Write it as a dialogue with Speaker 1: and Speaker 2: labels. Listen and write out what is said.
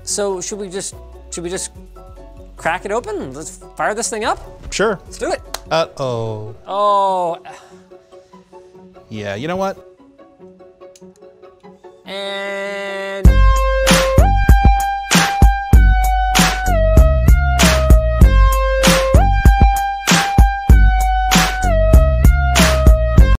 Speaker 1: So should we just crack it open? Let's fire this thing up?
Speaker 2: Sure.
Speaker 1: Let's do it.
Speaker 2: Uh-oh.
Speaker 1: Oh.
Speaker 2: Yeah, you know what?
Speaker 1: And